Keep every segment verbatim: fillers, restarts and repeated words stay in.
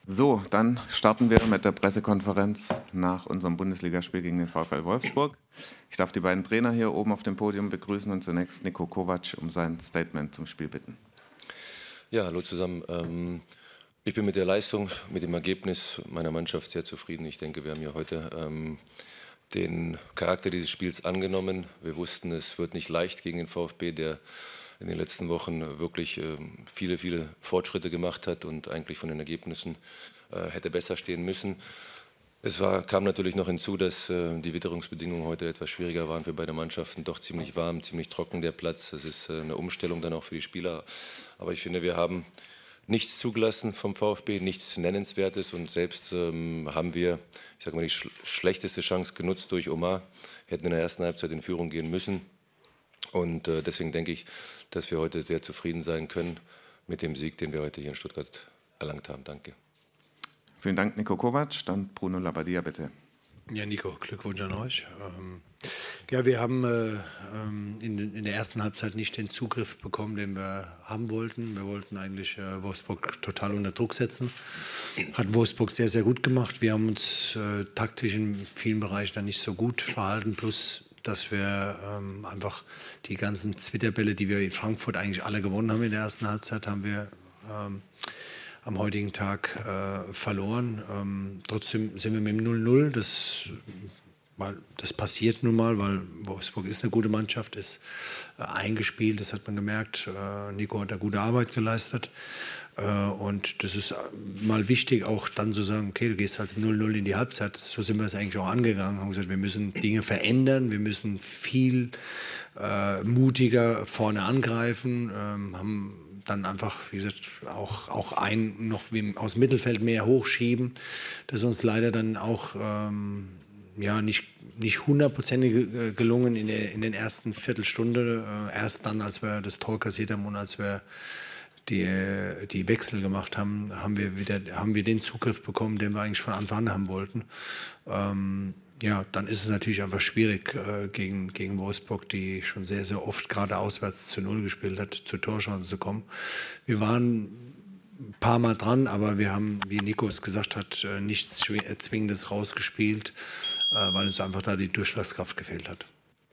So, dann starten wir mit der Pressekonferenz nach unserem Bundesligaspiel gegen den VfL Wolfsburg. Ich darf die beiden Trainer hier oben auf dem Podium begrüßen und zunächst Niko Kovac um sein Statement zum Spiel bitten. Ja, hallo zusammen. Ähm, ich bin mit der Leistung, mit dem Ergebnis meiner Mannschaft sehr zufrieden. Ich denke, wir haben ja heute ähm, den Charakter dieses Spiels angenommen. Wir wussten, es wird nicht leicht gegen den VfB, der in den letzten Wochen wirklich äh, viele, viele Fortschritte gemacht hat und eigentlich von den Ergebnissen äh, hätte besser stehen müssen. Es war, kam natürlich noch hinzu, dass äh, die Witterungsbedingungen heute etwas schwieriger waren für beide Mannschaften. Doch ziemlich warm, ziemlich trocken der Platz. Es ist äh, eine Umstellung dann auch für die Spieler. Aber ich finde, wir haben nichts zugelassen vom VfB, nichts Nennenswertes. Und selbst ähm, haben wir, ich sage mal, die sch schlechteste Chance genutzt durch Omar. Wir hätten in der ersten Halbzeit in Führung gehen müssen. Und äh, deswegen denke ich, dass wir heute sehr zufrieden sein können mit dem Sieg, den wir heute hier in Stuttgart erlangt haben. Danke. Vielen Dank, Niko Kovac. Dann Bruno Labbadia, bitte. Ja, Nico, Glückwunsch an euch. Ähm, ja, wir haben äh, in, in der ersten Halbzeit nicht den Zugriff bekommen, den wir haben wollten. Wir wollten eigentlich äh, Wolfsburg total unter Druck setzen. Hat Wolfsburg sehr, sehr gut gemacht. Wir haben uns äh, taktisch in vielen Bereichen dann nicht so gut verhalten, plus dass wir ähm, einfach die ganzen Zwitterbälle, die wir in Frankfurt eigentlich alle gewonnen haben in der ersten Halbzeit, haben wir ähm, am heutigen Tag äh, verloren. Ähm, trotzdem sind wir mit dem null null. Das, das passiert nun mal, weil Wolfsburg ist eine gute Mannschaft, ist äh, eingespielt, das hat man gemerkt. Äh, Nico hat da gute Arbeit geleistet. Und das ist mal wichtig, auch dann zu sagen, okay, du gehst halt null null in die Halbzeit. So sind wir es eigentlich auch angegangen. Haben gesagt, wir müssen Dinge verändern, wir müssen viel äh, mutiger vorne angreifen, ähm, haben dann einfach, wie gesagt, auch, auch einen noch aus dem Mittelfeld mehr hochschieben. Das ist uns leider dann auch ähm, ja, nicht, nicht hundertprozentig gelungen in der, in den ersten Viertelstunde. Äh, erst dann, als wir das Tor kassiert haben und als wir Die, die Wechsel gemacht haben, haben wir wieder, haben wir den Zugriff bekommen, den wir eigentlich von Anfang an haben wollten. Ähm, ja, dann ist es natürlich einfach schwierig äh, gegen, gegen Wolfsburg, die schon sehr, sehr oft gerade auswärts zu Null gespielt hat, zur Torchance zu kommen. Wir waren ein paar Mal dran, aber wir haben, wie Nico es gesagt hat, nichts Zwingendes rausgespielt, äh, weil uns einfach da die Durchschlagskraft gefehlt hat.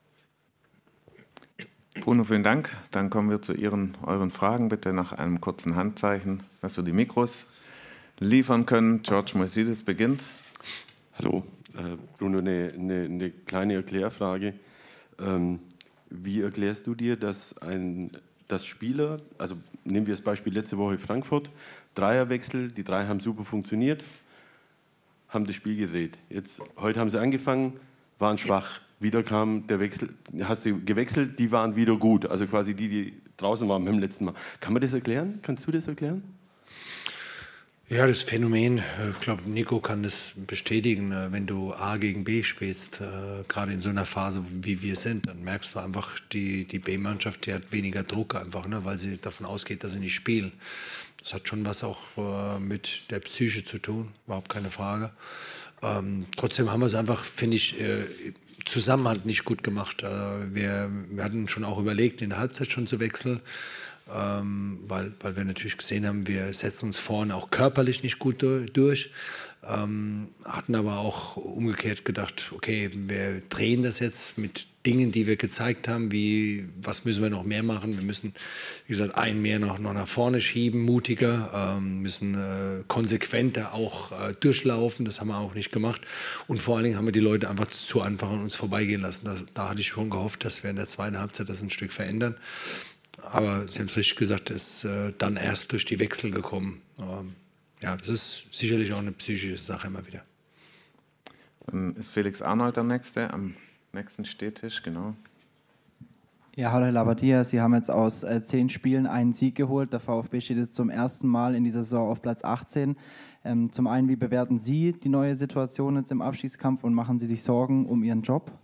Bruno, vielen Dank. Dann kommen wir zu Ihren, euren Fragen. Bitte nach einem kurzen Handzeichen, dass wir die Mikros liefern können. George Moisides beginnt. Hallo, äh, Bruno, eine, eine, eine kleine Erklärfrage. Ähm, wie erklärst du dir, dass, ein, dass Spieler, also nehmen wir das Beispiel letzte Woche Frankfurt, Dreierwechsel, die drei haben super funktioniert, haben das Spiel gedreht. Jetzt, heute haben sie angefangen, waren schwach. Wieder kam der Wechsel, hast du gewechselt, die waren wieder gut. Also quasi die, die draußen waren beim letzten Mal. Kann man das erklären? Kannst du das erklären? Ja, das Phänomen, ich glaube, Nico kann das bestätigen, wenn du A gegen B spielst, äh, gerade in so einer Phase, wie wir sind, dann merkst du einfach, die, die B-Mannschaft, die hat weniger Druck einfach, ne, weil sie davon ausgeht, dass sie nicht spielen. Das hat schon was auch äh, mit der Psyche zu tun, überhaupt keine Frage. Ähm, trotzdem haben wir es einfach, finde ich, äh, Zusammenhalt nicht gut gemacht. Wir, wir hatten schon auch überlegt, in der Halbzeit schon zu wechseln, ähm, weil, weil wir natürlich gesehen haben, wir setzen uns vorne auch körperlich nicht gut durch. Ähm, hatten aber auch umgekehrt gedacht, okay, wir drehen das jetzt mit Dingen, die wir gezeigt haben, wie, was müssen wir noch mehr machen. Wir müssen, wie gesagt, einen mehr noch, noch nach vorne schieben, mutiger, ähm, müssen äh, konsequenter auch äh, durchlaufen. Das haben wir auch nicht gemacht. Und vor allen Dingen haben wir die Leute einfach zu einfach an uns vorbeigehen lassen. Da, da hatte ich schon gehofft, dass wir in der zweiten Halbzeit das ein Stück verändern. Aber Sie haben es richtig gesagt, es ist äh, dann erst durch die Wechsel gekommen. Ähm, ja, das ist sicherlich auch eine psychische Sache immer wieder. Dann ist Felix Arnold der Nächste am nächsten Stehtisch, genau. Ja, hallo Herr Labbadia, Sie haben jetzt aus äh, zehn Spielen einen Sieg geholt. Der VfB steht jetzt zum ersten Mal in dieser Saison auf Platz achtzehn. Ähm, zum einen, wie bewerten Sie die neue Situation jetzt im Abstiegskampf und machen Sie sich Sorgen um Ihren Job?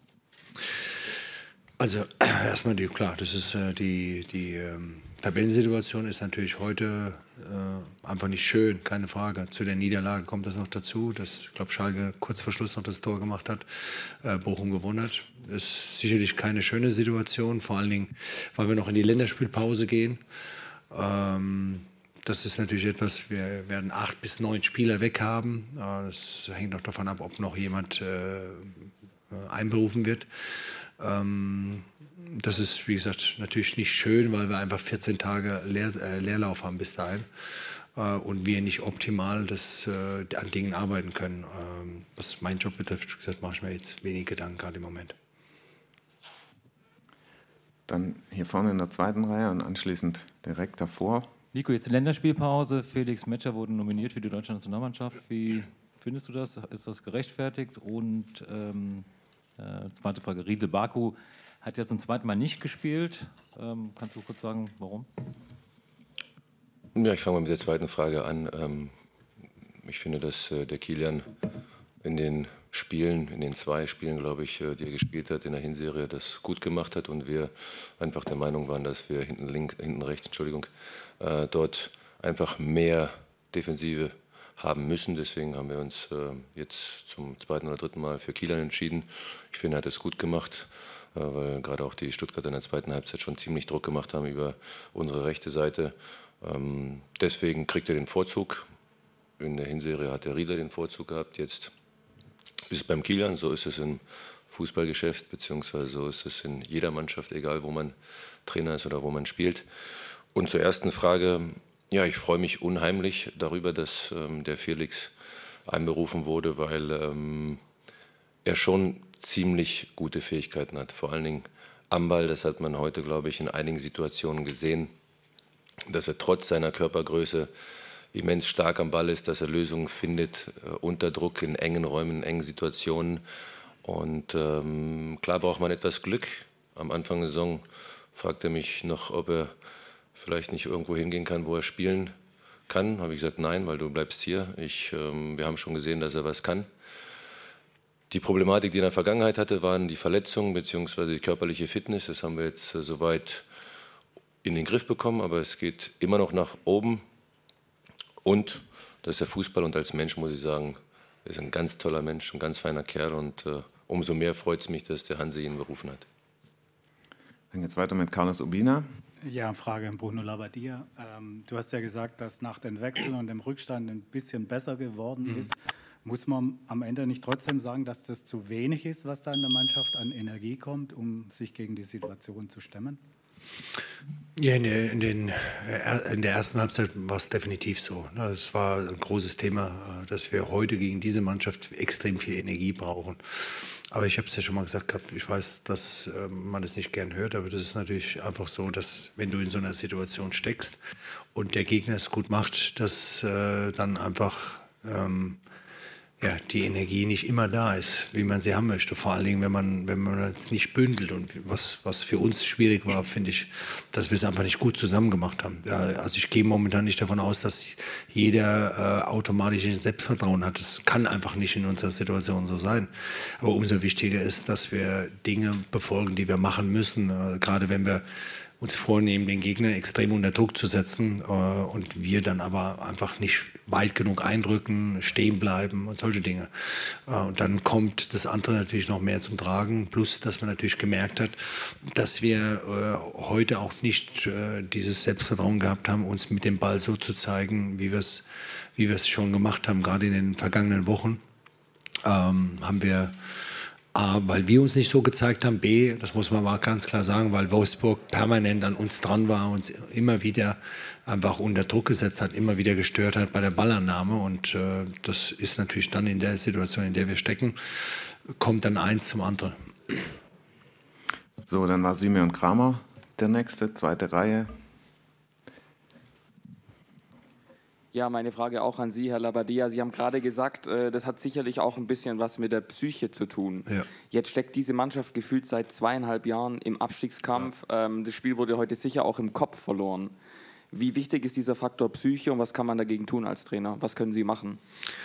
Also erstmal, die, klar, das ist äh, die, die ähm, Tabellensituation ist natürlich heute äh, einfach nicht schön, keine Frage. Zu der Niederlage kommt das noch dazu, dass, ich glaube, Schalke kurz vor Schluss noch das Tor gemacht hat, äh, Bochum gewonnen hat. Das ist sicherlich keine schöne Situation, vor allen Dingen, weil wir noch in die Länderspielpause gehen. Ähm, das ist natürlich etwas, wir werden acht bis neun Spieler weg haben. Das hängt noch davon ab, ob noch jemand äh, einberufen wird. Ähm, das ist, wie gesagt, natürlich nicht schön, weil wir einfach vierzehn Tage Leer, äh, Leerlauf haben bis dahin äh, und wir nicht optimal das, äh, an Dingen arbeiten können. Ähm, was meinen Job betrifft, wie gesagt, mache ich mir jetzt wenig Gedanken gerade im Moment. Dann hier vorne in der zweiten Reihe und anschließend direkt davor. Nico, jetzt die Länderspielpause. Felix Metscher wurde nominiert für die deutsche Nationalmannschaft. Wie findest du das? Ist das gerechtfertigt? Und ähm, äh, zweite Frage, Riedel Baku hat ja zum zweiten Mal nicht gespielt. Ähm, kannst du kurz sagen, warum? Ja, ich fange mal mit der zweiten Frage an. Ähm, ich finde, dass äh, der Kilian in den Spielen, in den zwei Spielen, glaube ich, die er gespielt hat in der Hinserie, das gut gemacht hat und wir einfach der Meinung waren, dass wir hinten links, hinten rechts, Entschuldigung, äh, dort einfach mehr Defensive haben müssen. Deswegen haben wir uns äh, jetzt zum zweiten oder dritten Mal für Kilian entschieden. Ich finde, er hat es gut gemacht, äh, weil gerade auch die Stuttgarter in der zweiten Halbzeit schon ziemlich Druck gemacht haben über unsere rechte Seite. Ähm, deswegen kriegt er den Vorzug. In der Hinserie hat der Riedler den Vorzug gehabt. Jetzt ist es beim Kilian, so ist es im Fußballgeschäft, beziehungsweise so ist es in jeder Mannschaft, egal wo man Trainer ist oder wo man spielt. Und zur ersten Frage, ja, ich freue mich unheimlich darüber, dass ähm, der Felix einberufen wurde, weil ähm, er schon ziemlich gute Fähigkeiten hat. Vor allen Dingen am Ball, das hat man heute, glaube ich, in einigen Situationen gesehen, dass er trotz seiner Körpergröße immens stark am Ball ist, dass er Lösungen findet, äh, unter Druck, in engen Räumen, in engen Situationen. Und ähm, klar braucht man etwas Glück. Am Anfang der Saison fragte er mich noch, ob er vielleicht nicht irgendwo hingehen kann, wo er spielen kann. Habe ich gesagt, nein, weil du bleibst hier. Ich, ähm, wir haben schon gesehen, dass er was kann. Die Problematik, die er in der Vergangenheit hatte, waren die Verletzungen bzw. die körperliche Fitness. Das haben wir jetzt äh, soweit in den Griff bekommen, aber es geht immer noch nach oben. Und das ist der Fußball und als Mensch muss ich sagen, er ist ein ganz toller Mensch, ein ganz feiner Kerl und äh, umso mehr freut es mich, dass der Hansi ihn berufen hat. Dann geht es weiter mit Carlos Urbina. Ja, Frage an Bruno Labbadia. Ähm, du hast ja gesagt, dass nach den Wechseln und dem Rückstand ein bisschen besser geworden ist. Mhm. Muss man am Ende nicht trotzdem sagen, dass das zu wenig ist, was da in der Mannschaft an Energie kommt, um sich gegen die Situation zu stemmen? Ja, in der, in, den, in der ersten Halbzeit war es definitiv so. Es war ein großes Thema, dass wir heute gegen diese Mannschaft extrem viel Energie brauchen. Aber ich habe es ja schon mal gesagt gehabt, ich weiß, dass man das nicht gern hört, aber das ist natürlich einfach so, dass wenn du in so einer Situation steckst und der Gegner es gut macht, dass äh, dann einfach ähm, ja, die Energie nicht immer da ist, wie man sie haben möchte. Vor allen Dingen, wenn man, wenn man es nicht bündelt. Und was, was für uns schwierig war, finde ich, dass wir es einfach nicht gut zusammen gemacht haben. Ja, also ich gehe momentan nicht davon aus, dass jeder äh, automatisch ein Selbstvertrauen hat. Das kann einfach nicht in unserer Situation so sein. Aber umso wichtiger ist, dass wir Dinge befolgen, die wir machen müssen. Äh, gerade wenn wir uns vornehmen, den Gegner extrem unter Druck zu setzen äh, und wir dann aber einfach nicht weit genug eindrücken, stehen bleiben und solche Dinge. Äh, und dann kommt das andere natürlich noch mehr zum Tragen, plus dass man natürlich gemerkt hat, dass wir äh, heute auch nicht äh, dieses Selbstvertrauen gehabt haben, uns mit dem Ball so zu zeigen, wie wir es wie wir es schon gemacht haben, gerade in den vergangenen Wochen. Ähm, haben wir A, weil wir uns nicht so gezeigt haben, B, das muss man mal ganz klar sagen, weil Wolfsburg permanent an uns dran war, uns immer wieder einfach unter Druck gesetzt hat, immer wieder gestört hat bei der Ballannahme und äh, das ist natürlich dann in der Situation, in der wir stecken, kommt dann eins zum anderen. So, dann war Simeon Kramer der nächste, zweite Reihe. Ja, meine Frage auch an Sie, Herr Labbadia. Sie haben gerade gesagt, das hat sicherlich auch ein bisschen was mit der Psyche zu tun. Ja. Jetzt steckt diese Mannschaft gefühlt seit zweieinhalb Jahren im Abstiegskampf. Ja. Das Spiel wurde heute sicher auch im Kopf verloren. Wie wichtig ist dieser Faktor Psyche und was kann man dagegen tun als Trainer? Was können Sie machen?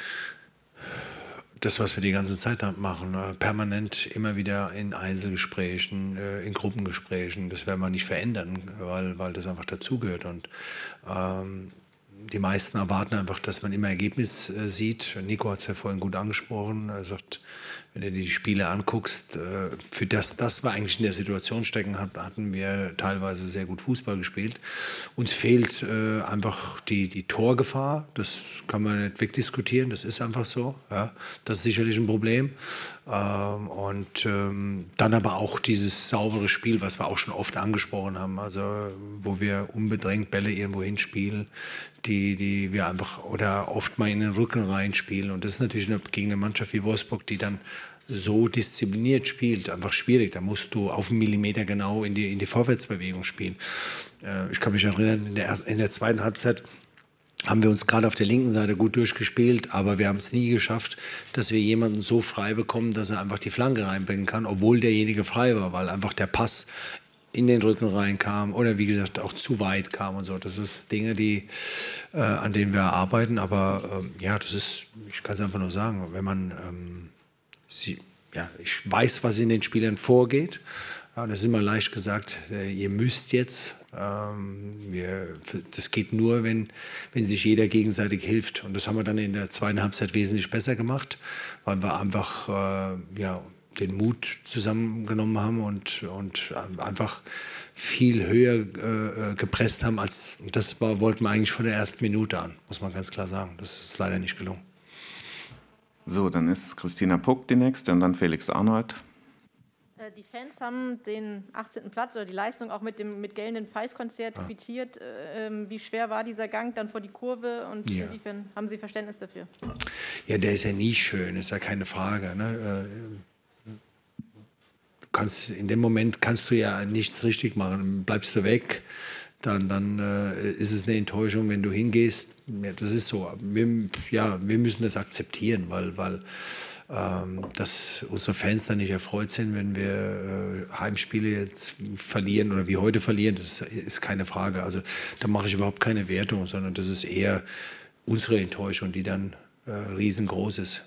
Das, was wir die ganze Zeit machen, permanent immer wieder in Einzelgesprächen, in Gruppengesprächen, das werden wir nicht verändern, weil, weil das einfach dazugehört. Und ähm, die meisten erwarten einfach, dass man immer Ergebnis äh, sieht. Nico hat es ja vorhin gut angesprochen. Er sagt, wenn du dir die Spiele anguckst, äh, für das, das wir eigentlich in der Situation stecken, hat, hatten wir teilweise sehr gut Fußball gespielt. Uns fehlt äh, einfach die, die Torgefahr. Das kann man nicht wegdiskutieren. Das ist einfach so. Ja. Das ist sicherlich ein Problem. Ähm, und ähm, dann aber auch dieses saubere Spiel, was wir auch schon oft angesprochen haben. Also wo wir unbedrängt Bälle irgendwo hinspielen, die, die wir einfach oder oft mal in den Rücken reinspielen. Und das ist natürlich eine, gegen eine Mannschaft wie Wolfsburg, die dann so diszipliniert spielt, einfach schwierig. Da musst du auf einen Millimeter genau in die, in die Vorwärtsbewegung spielen. Äh, ich kann mich erinnern, in der, ersten, in der zweiten Halbzeit haben wir uns gerade auf der linken Seite gut durchgespielt, aber wir haben es nie geschafft, dass wir jemanden so frei bekommen, dass er einfach die Flanke reinbringen kann, obwohl derjenige frei war, weil einfach der Pass in den Rücken reinkam oder wie gesagt auch zu weit kam und so. Das ist Dinge, die, äh, an denen wir arbeiten, aber ähm, ja, das ist, ich kann es einfach nur sagen, wenn man, ähm, sie, ja, ich weiß, was in den Spielern vorgeht. Ja, das ist immer leicht gesagt, äh, ihr müsst jetzt, ähm, wir, das geht nur, wenn, wenn sich jeder gegenseitig hilft. Und das haben wir dann in der zweiten Halbzeit wesentlich besser gemacht, weil wir einfach, äh, ja, den Mut zusammengenommen haben und, und einfach viel höher äh, gepresst haben, als das war, wollten wir eigentlich von der ersten Minute an, muss man ganz klar sagen. Das ist leider nicht gelungen. So, dann ist Christina Puck die nächste und dann Felix Arnold. Die Fans haben den achtzehnten Platz oder die Leistung auch mit dem mit gellenden Pfeifkonzert ja. quittiert. Ähm, wie schwer war dieser Gang dann vor die Kurve und ja. inwiefern haben Sie Verständnis dafür? Ja, der ist ja nie schön, ist ja keine Frage. Ne? Du kannst, in dem Moment kannst du ja nichts richtig machen. Bleibst du weg, dann, dann äh, ist es eine Enttäuschung, wenn du hingehst. Ja, das ist so. Wir, ja, wir müssen das akzeptieren, weil, weil ähm, dass unsere Fans dann nicht erfreut sind, wenn wir äh, Heimspiele jetzt verlieren oder wie heute verlieren, das ist keine Frage. Also da mache ich überhaupt keine Wertung, sondern das ist eher unsere Enttäuschung, die dann äh, riesengroß ist.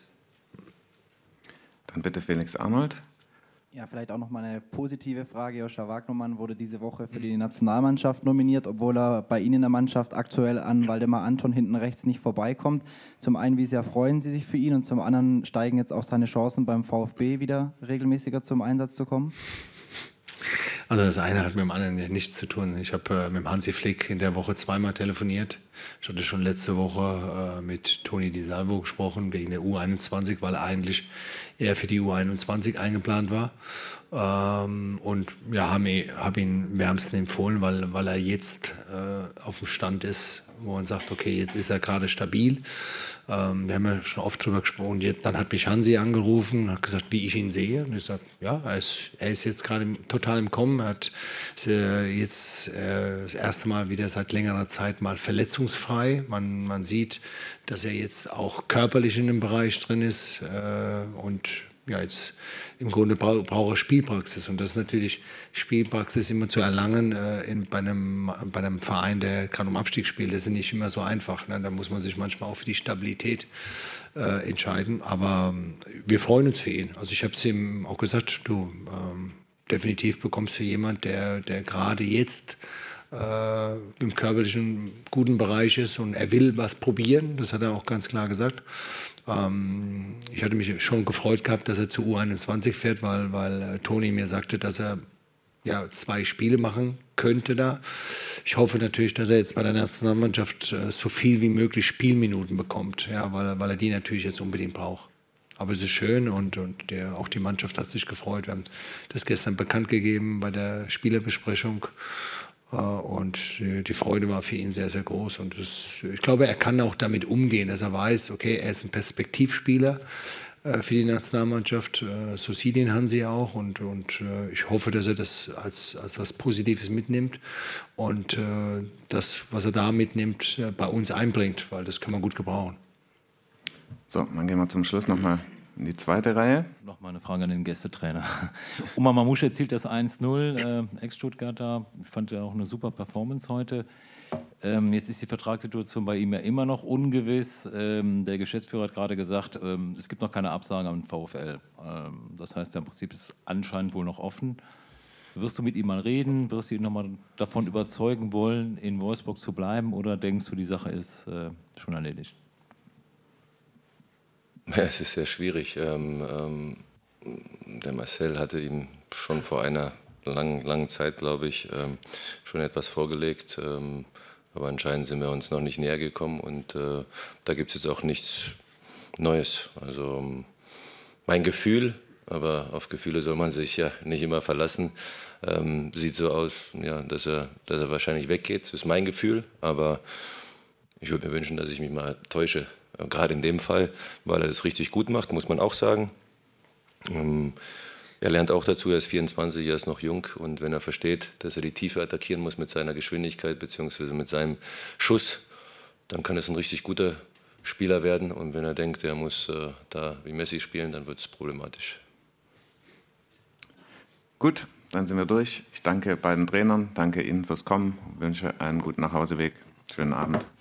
Dann bitte Felix Arnold. Ja, vielleicht auch noch mal eine positive Frage. Joscha Wagnermann wurde diese Woche für die Nationalmannschaft nominiert, obwohl er bei Ihnen in der Mannschaft aktuell an Waldemar Anton hinten rechts nicht vorbeikommt. Zum einen, wie sehr freuen Sie sich für ihn und zum anderen steigen jetzt auch seine Chancen beim VfB wieder regelmäßiger zum Einsatz zu kommen? Also das eine hat mit dem anderen nichts zu tun. Ich habe äh, mit dem Hansi Flick in der Woche zweimal telefoniert. Ich hatte schon letzte Woche äh, mit Toni Di Salvo gesprochen wegen der U einundzwanzig, weil eigentlich er für die U einundzwanzig eingeplant war. Ähm, und ja, haben hab ihn wärmstens empfohlen, weil, weil er jetzt äh, auf dem Stand ist, wo man sagt, okay, jetzt ist er gerade stabil. Ähm, wir haben ja schon oft drüber gesprochen. Jetzt, dann hat mich Hansi angerufen und hat gesagt, wie ich ihn sehe. Und ich sage, ja, er ist, er ist jetzt gerade total im Kommen. Er hat äh, jetzt äh, das erste Mal wieder seit längerer Zeit mal verletzungsfrei. Man, man sieht, dass er jetzt auch körperlich in dem Bereich drin ist äh, und ja, jetzt im Grunde bra braucht er Spielpraxis. Und das ist natürlich Spielpraxis immer zu erlangen äh, in, bei, einem, bei einem Verein, der gerade um Abstieg spielt. Das ist nicht immer so einfach. Ne? Da muss man sich manchmal auch für die Stabilität äh, entscheiden. Aber äh, wir freuen uns für ihn. Also ich habe es ihm auch gesagt, du ähm, definitiv bekommst du jemanden, der, der gerade jetzt äh, im körperlichen guten Bereich ist und er will was probieren. Das hat er auch ganz klar gesagt. Ähm, ich hatte mich schon gefreut gehabt, dass er zu U einundzwanzig fährt, weil, weil äh, Toni mir sagte, dass er ja, zwei Spiele machen könnte da. Ich hoffe natürlich, dass er jetzt bei der Nationalmannschaft äh, so viel wie möglich Spielminuten bekommt, ja, weil, weil er die natürlich jetzt unbedingt braucht. Aber es ist schön und, und der, auch die Mannschaft hat sich gefreut. Wir haben das gestern bekannt gegeben bei der Spielerbesprechung. Und die Freude war für ihn sehr, sehr groß. Und das, ich glaube, er kann auch damit umgehen, dass er weiß, okay, er ist ein Perspektivspieler für die Nationalmannschaft. So sieht ihn Hansi auch. Und, und ich hoffe, dass er das als, als was Positives mitnimmt und das, was er da mitnimmt, bei uns einbringt, weil das kann man gut gebrauchen. So, dann gehen wir zum Schluss nochmal in die zweite Reihe. Nochmal eine Frage an den Gästetrainer. Omar Mamouche erzielt das eins null, äh, Ex-Stuttgarter. Ich fand ja auch eine super Performance heute. Ähm, jetzt ist die Vertragssituation bei ihm ja immer noch ungewiss. Ähm, der Geschäftsführer hat gerade gesagt, ähm, es gibt noch keine Absage am VfL. Ähm, das heißt, im Prinzip ist es anscheinend wohl noch offen. Wirst du mit ihm mal reden? Wirst du ihn nochmal davon überzeugen wollen, in Wolfsburg zu bleiben? Oder denkst du, die Sache ist äh, schon erledigt? Ja, es ist sehr schwierig. Ähm, ähm, der Marcel hatte ihm schon vor einer langen, langen Zeit, glaube ich, ähm, schon etwas vorgelegt. Ähm, aber anscheinend sind wir uns noch nicht näher gekommen und äh, da gibt es jetzt auch nichts Neues. Also ähm, mein Gefühl, aber auf Gefühle soll man sich ja nicht immer verlassen, ähm, sieht so aus, ja, dass er, dass er wahrscheinlich weggeht. Das ist mein Gefühl, aber ich würde mir wünschen, dass ich mich mal täusche. Gerade in dem Fall, weil er das richtig gut macht, muss man auch sagen. Ähm, er lernt auch dazu, er ist vierundzwanzig, er ist noch jung und wenn er versteht, dass er die Tiefe attackieren muss mit seiner Geschwindigkeit bzw. mit seinem Schuss, dann kann es ein richtig guter Spieler werden und wenn er denkt, er muss äh, da wie Messi spielen, dann wird es problematisch. Gut, dann sind wir durch. Ich danke beiden Trainern, danke Ihnen fürs Kommen, wünsche einen guten Nachhauseweg. Schönen Abend.